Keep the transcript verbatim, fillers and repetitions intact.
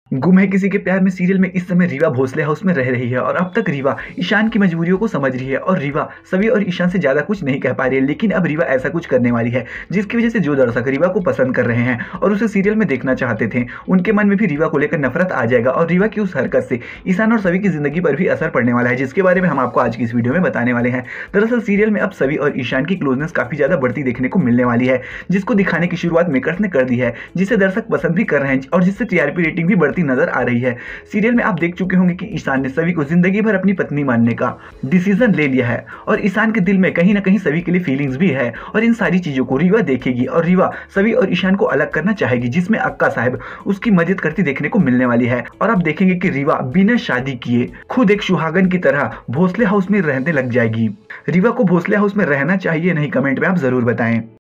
गुम है किसी के प्यार में सीरियल में इस समय रीवा भोसले हाउस में रह रही है और अब तक रीवा ईशान की मजबूरियों को समझ रही है और रीवा सभी और ईशान से ज्यादा कुछ नहीं कह पा रही है। लेकिन अब रीवा ऐसा कुछ करने वाली है जिसकी वजह से जो दर्शक रीवा को पसंद कर रहे हैं और उसे सीरियल में देखना चाहते थे, उनके मन में भी रीवा को लेकर नफरत आ जाएगा और रीवा की उस हरकत से ईशान और सभी की जिंदगी पर भी असर पड़ने वाला है, जिसके बारे में हम आपको आज की इस वीडियो में बताने वाले हैं। दरअसल सीरियल में अब सभी और ईशान की क्लोजनेस काफी ज्यादा बढ़ती देखने को मिलने वाली है, जिसको दिखाने की शुरुआत मेकर्स ने कर दी है, जिसे दर्शक पसंद भी कर रहे हैं और जिससे टीआरपी रेटिंग भी बढ़ती नजर आ रही है। सीरियल में आप देख चुके होंगे कि ईशान ने सभी को जिंदगी भर अपनी पत्नी मानने का डिसीजन ले लिया है और ईशान के दिल में कहीं ना कहीं सभी के लिए फीलिंग्स भी है और इन सारी चीजों को रीवा देखेगी और रीवा सभी और ईशान को अलग करना चाहेगी, जिसमें अक्का साहब उसकी मदद करती देखने को मिलने वाली है। और आप देखेंगे कि रीवा बिना शादी किए खुद एक सुहागन की तरह भोसले हाउस में रहने लग जाएगी। रीवा को भोसले हाउस में रहना चाहिए नहीं, कमेंट में आप जरूर बताएं।